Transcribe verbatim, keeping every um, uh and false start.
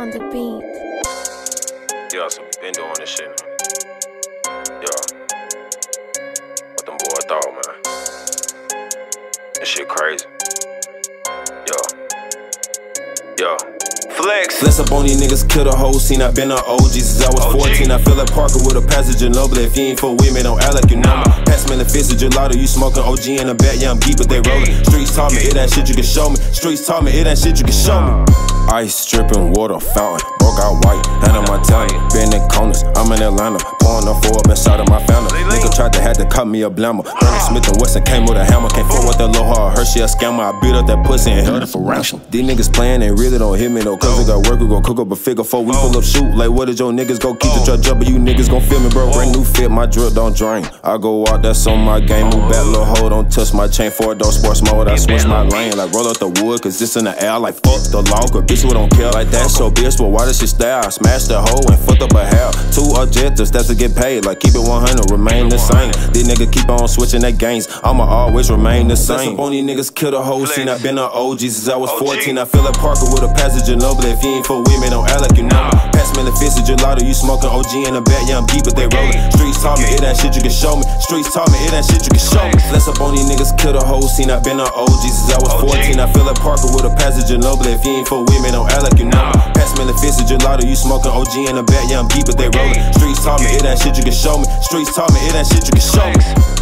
on the beat. Yeah, so we been doing this shit now. Yeah. What them boys thought, man. This shit crazy. Yeah. Yeah. Flex. Flex up on these niggas, kill the whole scene. I been on O G since I was fourteen. I feel like Parker with a passenger noble. If you ain't for women, don't act like you know me. Pass me the fist of gelato, you smoking O G in the back, yeah, I'm geek, but they rollin'. Streets taught me, it ain't shit you can show me. Streets taught me, it ain't shit you can show me. Ice dripping, water fountain, broke out white, hand on my talent. Been in corners, I'm in Atlanta, pouring up four up inside of my family. Nigga tried to had to cut me a blammer. Colonel Smith and Wesson came with a hammer. Can't fuck with that low hard, her she a scammer. I beat up that pussy and held it for ransom. These niggas playing, they really don't hit me though. Cause we got work, we gon' cook up a figure four. We pull up shoot, like what did your niggas go keep the truck jumping? You niggas gon' feel me, bro. Brand new fit, my drip don't drain. I go out, that's on my game. Move back, little hoe, don't touch my chain. Four door sports mode, I switch my lane. Like roll up the wood, cause this in the air. Like fuck the law, cause bitch we don't care like that. So bitch, but why does she stay? I smash the hoe and fuck up a hair. Two objectives, that's to get paid. Like keep it one hundred, remain the same. These niggas keep on switching their games. I'ma always remain the same. Up on these niggas, kill the whole scene. I been an O G since I was fourteen. I feel like Parker with a passenger noble. If you ain't for women, don't act like you know me. Pass me the fist of gelato, you smoking O G in the back, yeah, I'm geek, but they rollin'. Streets taught me, it ain't shit you can show me. Streets taught me, it ain't shit you can show me. Flex up on these niggas, kill the whole scene. I been an O G since I was fourteen. I feel like Parker with a passenger noble. If you ain't for women, don't act like you know me. Pass me the fist of gelato, you smoking O G in the back, yeah, I'm geek, but they rollin'. Streets taught me, it ain't shit you can show me. Streets taught me, it ain't shit you can show me.